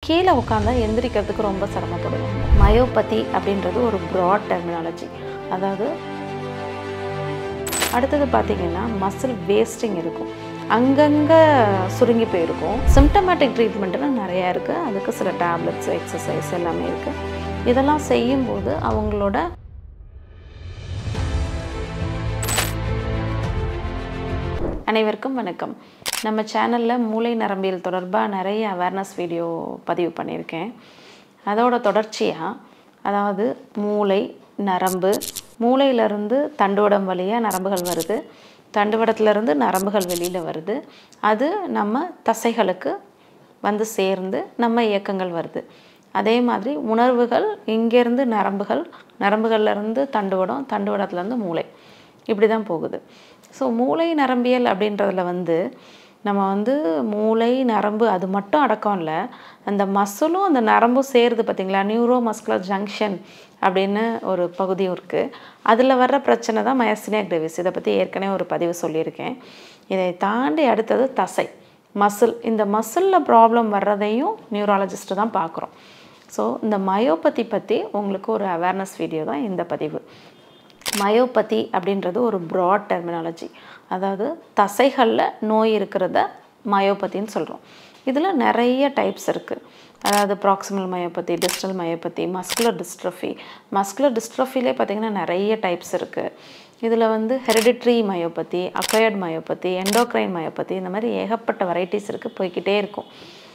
கீழே உட்காந்தா எந்திரிக்கிறதுக்கு ரொம்ப சிரமப்படுவாங்க. மயோபதி அப்படின்றது ஒரு ப்ராட் டெர்மினாலஜி. அதாவது அடுத்தது பார்த்திங்கன்னா மசில் வேஸ்டிங் இருக்கும், அங்கங்கே சுருங்கி போயிருக்கும். சிம்டமேட்டிக் ட்ரீட்மெண்ட்டுன்னு நிறையா இருக்குது. அதுக்கு சில டேப்லெட்ஸ், எக்ஸசைஸ் எல்லாமே இருக்குது. இதெல்லாம் செய்யும்போது அவங்களோட அனைவருக்கும் வணக்கம். நம்ம சேனலில் மூளை நரம்பியல் தொடர்பாக நிறைய அவேர்னஸ் வீடியோ பதிவு பண்ணியிருக்கேன். அதோட தொடர்ச்சியாக, அதாவது மூளை, நரம்பு, மூளையிலேருந்து தண்டுவடம் வழியாக நரம்புகள் வருது, தண்டுவடத்துலேருந்து நரம்புகள் வெளியில் வருது, அது நம்ம தசைகளுக்கு வந்து சேர்ந்து நம்ம இயக்கங்கள் வருது. அதே மாதிரி உணர்வுகள் இங்கேருந்து நரம்புகள், நரம்புகள்லேருந்து தண்டுவடம், தண்டுவடத்துலேருந்து மூளை, இப்படி தான் போகுது. ஸோ மூளை நரம்பியல் அப்படின்றதில் நம்ம மூளை நரம்பு அது மட்டும் அடக்கம் இல்லை, அந்த மசிலும் அந்த நரம்பும் சேருது பார்த்திங்களா, நியூரோ மஸ்குலர் ஜங்ஷன் அப்படின்னு ஒரு பகுதியும் இருக்குது. அதில் வர்ற பிரச்சனை தான் மயஸ்தீனியா கிரேவிஸ். இதை பற்றி ஏற்கனவே ஒரு பதிவு சொல்லியிருக்கேன். இதை தாண்டி அடுத்தது தசை, மசில். இந்த மசிலில் ப்ராப்ளம் வர்றதையும் நியூராலஜிஸ்ட்டு தான் பார்க்குறோம். ஸோ இந்த மயோபதி பற்றி உங்களுக்கு ஒரு அவேர்னஸ் வீடியோ தான் இந்த பதிவு. மயோபதி அப்படின்றது ஒரு ப்ராட் டெர்மினாலஜி. அதாவது தசைகளில் நோய் இருக்கிறத மயோபதின்னு சொல்கிறோம். இதில் நிறைய டைப்ஸ் இருக்குது. அதாவது proximal myopathy, distal myopathy, muscular dystrophy. Muscular டிஸ்ட்ரஃபிலே பார்த்திங்கன்னா நிறைய டைப்ஸ் இருக்குது. இதில் hereditary myopathy, acquired myopathy, endocrine myopathy, இந்த மாதிரி ஏகப்பட்ட வெரைட்டிஸ் இருக்குது, போய்கிட்டே இருக்கும்.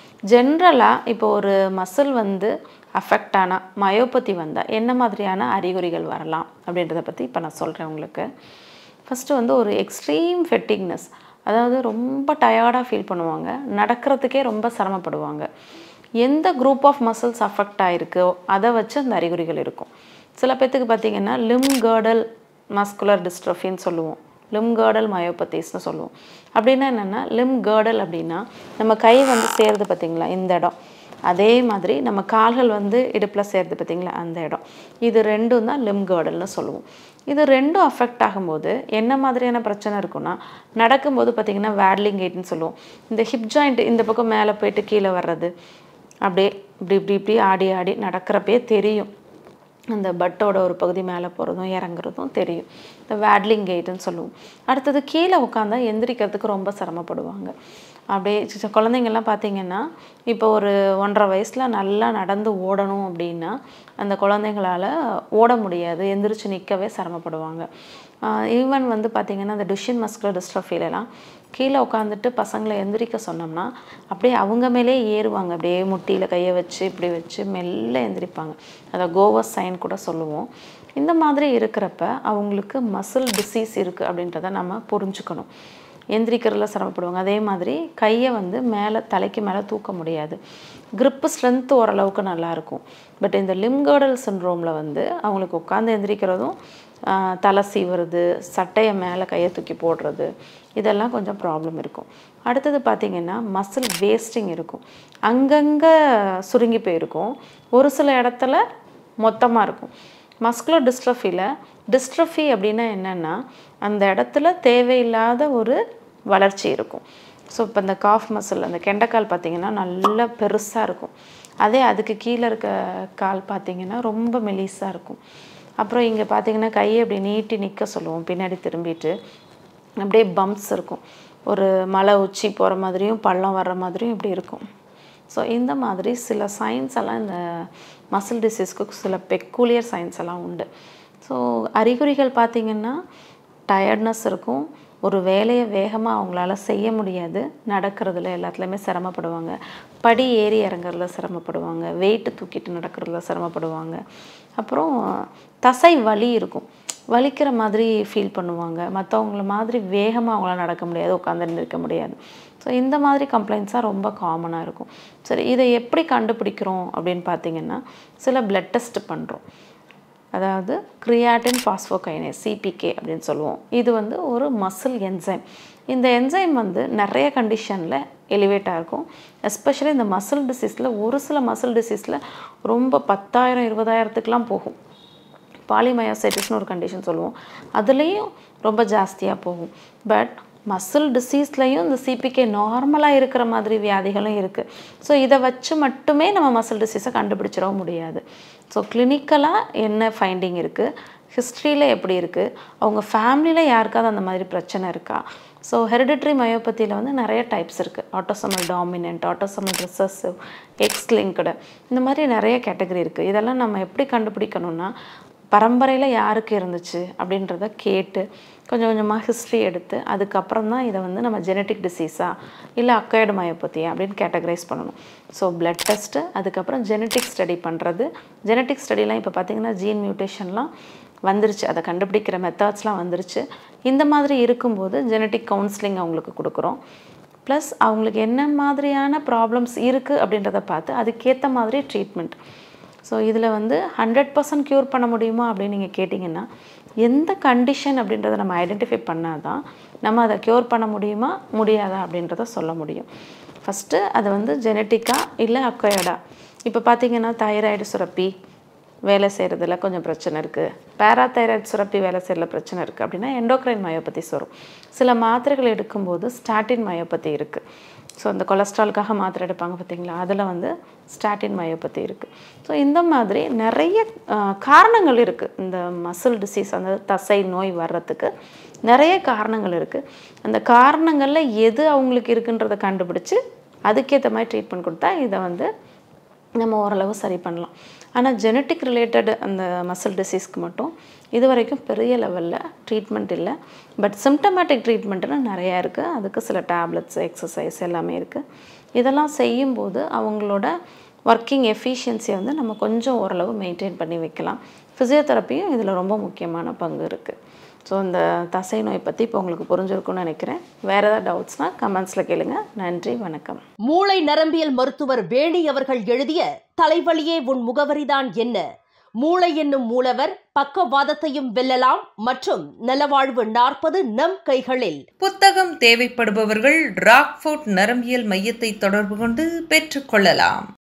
ஜென்ரலாக இப்போ ஒரு மசில் அஃபெக்ட் ஆனால், மயோபதி வந்தால் என்ன மாதிரியான அறிகுறிகள் வரலாம் அப்படின்றத பற்றி இப்போ நான் சொல்கிறேன் உங்களுக்கு. ஃபஸ்ட்டு ஒரு எக்ஸ்ட்ரீம் ஃபெட்டிக்னஸ், அதாவது ரொம்ப டயர்டாக ஃபீல் பண்ணுவாங்க, நடக்கிறதுக்கே ரொம்ப சிரமப்படுவாங்க. எந்த குரூப் ஆஃப் மசில்ஸ் அஃபெக்ட் ஆகிருக்கோ அதை வச்சு அந்த அறிகுறிகள் இருக்கும். சில பேர்த்துக்கு பார்த்திங்கன்னா லிம் கேர்டல் மஸ்குலர் டிஸ்ட்ரஃபின்னு சொல்லுவோம், லிம் கேர்டல் மயோபதிஸ்னு சொல்லுவோம். அப்படின்னா என்னென்னா, லிம் கேர்டல் அப்படின்னா நம்ம கை சேருது பார்த்திங்களா இந்த இடம், அதே மாதிரி நம்ம கால்கள் இடுப்பில் சேருது பார்த்திங்களா அந்த இடம், இது ரெண்டும் தான் லிம் கேர்டல்னு சொல்லுவோம். இது ரெண்டும் அஃபெக்ட் ஆகும்போது என்ன மாதிரியான பிரச்சனை இருக்குன்னா, நடக்கும்போது பார்த்திங்கன்னா வேட்லிங் கெயிட்னு சொல்லுவோம். இந்த ஹிப் ஜாயிண்ட் இந்த பக்கம் மேலே போயிட்டு கீழே வர்றது, அப்படியே இப்படி இப்படி இப்படி ஆடி ஆடி நடக்கிறப்பே தெரியும், அந்த பட்டோட ஒரு பகுதி மேலே போகிறதும் இறங்குறதும் தெரியும். இந்த வேட்லிங் கெயிட்னு சொல்லுவோம். அடுத்தது கீழே உட்காந்தா எந்திரிக்கிறதுக்கு ரொம்ப சிரமப்படுவாங்க. அப்படியே குழந்தைங்கள்லாம் பார்த்திங்கன்னா, இப்போ ஒரு 1.5 வயசில் நல்லா நடந்து ஓடணும் அப்படின்னா அந்த குழந்தைங்களால் ஓட முடியாது, எந்திரிச்சு நிற்கவே சிரமப்படுவாங்க. ஈவன் பார்த்திங்கன்னா அந்த டுஷன் மஸ்குலர் டிஸ்ட்ரஃபிலலாம் கீழே உட்காந்துட்டு பசங்களை எந்திரிக்க சொன்னோம்னா அப்படியே அவங்க மேலே ஏறுவாங்க, அப்படியே முட்டியில் கையை வச்சு இப்படி வச்சு மெல்ல எந்திரிப்பாங்க. அதை கோவஸ் சைன் கூட சொல்லுவோம். இந்த மாதிரி இருக்கிறப்ப அவங்களுக்கு மசில் டிசீஸ் இருக்குது அப்படின்றத நம்ம புரிஞ்சுக்கணும். எந்திரிக்கிறதுல சிரமப்படுவாங்க. அதே மாதிரி கையை மேலே தலைக்கு மேலே தூக்க முடியாது. கிரிப்பு ஸ்ட்ரென்த்து ஓரளவுக்கு நல்லாயிருக்கும். பட் இந்த லிம் கேர்டல் சிண்ட்ரோமில் அவங்களுக்கு உட்காந்து எந்திரிக்கிறதும், தலை சீவுறது, சட்டையை மேலே கையை தூக்கி போடுறது, இதெல்லாம் கொஞ்சம் ப்ராப்ளம் இருக்கும். அடுத்தது பார்த்திங்கன்னா மசில் வேஸ்டிங் இருக்கும், அங்கங்கே சுருங்கி போயிருக்கும், ஒரு சில இடத்துல மொத்தமாக இருக்கும். மஸ்குலர் டிஸ்ட்ரஃபியில், டிஸ்ட்ரஃபி அப்படின்னா என்னென்னா அந்த இடத்துல தேவையில்லாத ஒரு வளர்ச்சி இருக்கும். ஸோ இப்போ இந்த காஃப் மசில், அந்த கெண்டைக்கால் பார்த்திங்கன்னா நல்லா பெருசாக இருக்கும், அதே அதுக்கு கீழே இருக்க கால் பார்த்திங்கன்னா ரொம்ப மெலிசாக இருக்கும். அப்புறம் இங்கே பார்த்திங்கன்னா கையை அப்படி நீட்டி நிற்க சொல்லுவோம், பின்னாடி திரும்பிட்டு அப்படியே பம்ப்ஸ் இருக்கும், ஒரு மலை உச்சி போகிற மாதிரியும் பள்ளம் வர்ற மாதிரியும் இப்படி இருக்கும். ஸோ இந்த மாதிரி சில சைன்ஸ் எல்லாம் இந்த மசில் டிசீஸ்க்கு சில பெக்கூலியர் சைன்ஸ் எல்லாம் உண்டு. ஸோ அறிகுறிகள் பார்த்திங்கன்னா டயர்ட்னஸ் இருக்கும், ஒரு வேலையை வேகமாக அவங்களால செய்ய முடியாது, நடக்கிறதுல எல்லாத்துலேயுமே சிரமப்படுவாங்க, படி ஏறி இறங்குறதுல சிரமப்படுவாங்க, வெயிட்டு தூக்கிட்டு நடக்கிறதுல சிரமப்படுவாங்க. அப்புறம் தசை வலி இருக்கும், வலிக்கிற மாதிரி ஃபீல் பண்ணுவாங்க, மற்றவங்கள மாதிரி வேகமாக அவங்களால நடக்க முடியாது, உட்காந்து நிற்க முடியாது. ஸோ இந்த மாதிரி கம்ப்ளைண்ட்ஸாக ரொம்ப காமனாக இருக்கும். சரி, இதை எப்படி கண்டுபிடிக்கிறோம் அப்படின்னு பார்த்திங்கன்னா, சில பிளட் டெஸ்ட் பண்ணுறோம். அதாவது கிரியாட்டின் பாஸ்போகைனேஸ், சிபிகே அப்படின்னு சொல்லுவோம். இது ஒரு மசில் என்சைம். இந்த என்சைம் நிறைய கண்டிஷனில் எலிவேட்டாக இருக்கும். எஸ்பெஷலி இந்த மசில் டிசீஸில், ஒரு சில மசில் டிசீஸில் ரொம்ப 10,000 20,000த்துக்கெலாம் போகும். பாலிமயோசைட்டிஸ்னு ஒரு கண்டிஷன் சொல்லுவோம், அதுலேயும் ரொம்ப ஜாஸ்தியாக போகும். பட் மசில் டிசீஸ்லையும் இந்த சிபிகே நார்மலாக இருக்கிற மாதிரி வியாதிகளும் இருக்குது. ஸோ இதை வச்சு மட்டுமே நம்ம மசில் டிசீஸை கண்டுபிடிச்சிடவும் முடியாது. ஸோ கிளினிக்கலாக என்ன ஃபைண்டிங் இருக்குது, ஹிஸ்ட்ரியில் எப்படி இருக்குது, அவங்க ஃபேமிலியில் யாருக்காவது அந்த மாதிரி பிரச்சனை இருக்கா. ஸோ ஹெரிடிட்ரி மயோபதியில் வந்து நிறைய டைப்ஸ் இருக்குது. Autosomal dominant, autosomal recessive, X linked, இந்த மாதிரி நிறைய கேட்டகரி இருக்குது. இதெல்லாம் நம்ம எப்படி கண்டுபிடிக்கணும்னா பரம்பரையில் யாருக்கு இருந்துச்சு அப்படின்றத கேட்டு கொஞ்சம் கொஞ்சமாக ஹிஸ்ட்ரி எடுத்து அதுக்கப்புறம் தான் இதை வந்து நம்ம ஜெனட்டிக் டிசீஸா இல்லை அக்வயர்டு மயோபதியா அப்படின்னு கேட்டகரைஸ் பண்ணணும். ஸோ பிளட் டெஸ்ட்டு, அதுக்கப்புறம் ஜெனட்டிக் ஸ்டடி பண்ணுறது. ஜெனட்டிக் ஸ்டடிலாம் இப்போ பார்த்திங்கன்னா ஜீன் மியூட்டேஷன்லாம் வந்துருச்சு, அதை கண்டுபிடிக்கிற மெத்தட்ஸ்லாம் வந்துருச்சு. இந்த மாதிரி இருக்கும்போது ஜெனட்டிக் கவுன்சிலிங் அவங்களுக்கு கொடுக்குறோம். ப்ளஸ் அவங்களுக்கு என்ன மாதிரியான ப்ராப்ளம்ஸ் இருக்குது அப்படின்றத பார்த்து அதுக்கேற்ற மாதிரி ட்ரீட்மெண்ட். ஸோ இதில் வந்து 100% க்யூர் பண்ண முடியுமா அப்படின்னு நீங்கள் கேட்டிங்கன்னா, எந்த கண்டிஷன் அப்படின்றத நம்ம ஐடென்டிஃபை பண்ணால் தான் நம்ம அதை க்யூர் பண்ண முடியுமா முடியாதா அப்படின்றத சொல்ல முடியும். ஃபஸ்ட்டு அது வந்து ஜெனட்டிக்காக இல்லை அக்வயர்டா. இப்போ பார்த்திங்கன்னா தைராய்டு சுரப்பி வேலை செய்கிறதுல கொஞ்சம் பிரச்சனை இருக்குது, பேராதைராய்டு சுரப்பி வேலை செய்கிறதுல பிரச்சனை இருக்குது அப்படின்னா எண்டோக்ரைன் மயோபதிஸ் வரும். சில மாத்திரைகள் எடுக்கும்போது ஸ்டாட்டின் மயோபதி இருக்குது. ஸோ அந்த கொலஸ்ட்ராலுக்காக மாத்திரை எடுப்பாங்க பார்த்திங்களா, அதில் வந்து ஸ்டாட்டின் மயோபதி இருக்குது. ஸோ இந்த மாதிரி நிறைய காரணங்கள் இருக்குது. இந்த மசில் டிசீஸ் அந்த தசை நோய் வர்றதுக்கு நிறைய காரணங்கள் இருக்குது. அந்த காரணங்களில் எது அவங்களுக்கு இருக்குன்றதை கண்டுபிடிச்சி அதுக்கேற்ற மாதிரி ட்ரீட்மெண்ட் கொடுத்தா இதை வந்து நம்ம ஓரளவு சரி பண்ணலாம். ஆனால் ஜெனட்டிக் ரிலேட்டட் அந்த மசில் டிசீஸ்க்கு மட்டும் இது வரைக்கும் பெரிய லெவலில் ட்ரீட்மெண்ட் இல்லை. பட் சிம்டமேட்டிக் ட்ரீட்மெண்ட்டுன்னு நிறையா இருக்குது. அதுக்கு சில டேப்லெட்ஸ், எக்ஸசைஸ் எல்லாமே இருக்குது. இதெல்லாம் செய்யும்போது அவங்களோட ஒர்க்கிங் எஃபிஷியன்சியை வந்து நம்ம கொஞ்சம் ஓரளவு மெயின்டைன் பண்ணி வைக்கலாம். ஃபிசியோதெரப்பியும் இதில் ரொம்ப முக்கியமான பங்கு இருக்குது. ஸோ இந்த தசை நோய் பற்றி இப்போ உங்களுக்கு புரிஞ்சிருக்கும்னு நினைக்கிறேன். வேறு ஏதாவது டவுட்ஸ்னால் கமெண்ட்ஸில் கேளுங்க. நன்றி, வணக்கம். மூளை நரம்பியல் மருத்துவர் வேணி அவர்கள் எழுதிய தலைவலியே உன் முகவரிதான் என்ன, மூளை என்னும் மூலவர், பக்கவாதத்தையும் வெல்லலாம் மற்றும் நலவாழ்வு 40 நம் கைகளில் புத்தகம் தேவைப்படுபவர்கள் ராக்ஃபோர்ட் நரம்பியல் மையத்தை தொடர்பு கொண்டு பெற்றுக்கொள்ளலாம்.